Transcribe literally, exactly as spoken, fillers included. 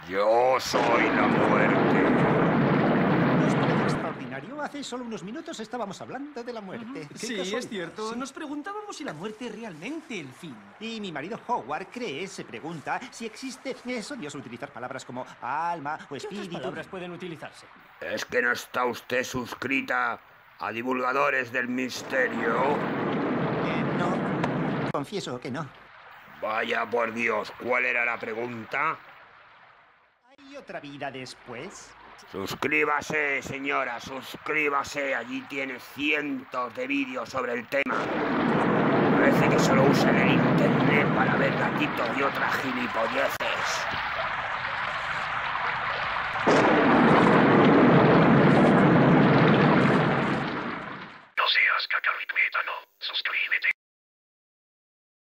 Yo soy la muerte. ¿Nos parece extraordinario? Hace solo unos minutos estábamos hablando de la muerte. ¡Qué Sí, casualidad! es cierto. Sí. Nos preguntábamos si la muerte es realmente el fin. Y mi marido Howard cree, se pregunta, si existe... Es odioso utilizar palabras como alma o ¿Qué otras espíritu. palabras pueden utilizarse? ¿Es que no está usted suscrita a Divulgadores del Misterio? Eh, no. Confieso que no. Vaya por Dios, ¿cuál era la pregunta? ¿Hay otra vida después? Suscríbase, señora, suscríbase. Allí tiene cientos de vídeos sobre el tema. Parece que solo usan el internet para ver gatitos y otras gilipolleces.